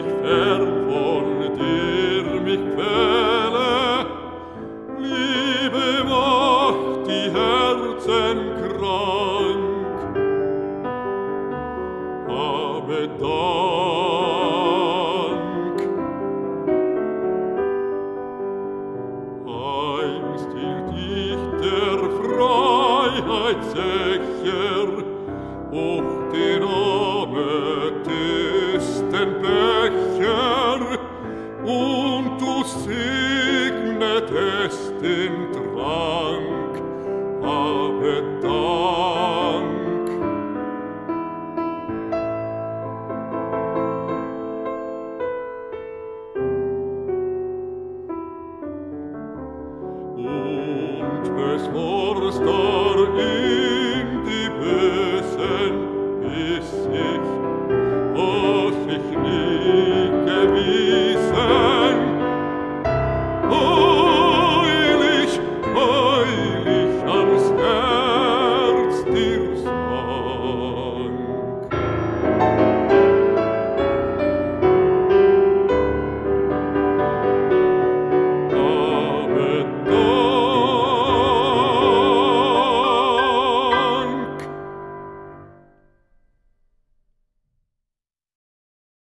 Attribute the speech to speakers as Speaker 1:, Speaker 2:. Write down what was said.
Speaker 1: ich fern von dir mich quäle, Liebe macht die Herzen krank. Habe Dank. Einst hielt ich der Freiheit Sächer hoch den Amethystenbecher, und du segnetest den Trank. Habe Dank. Und es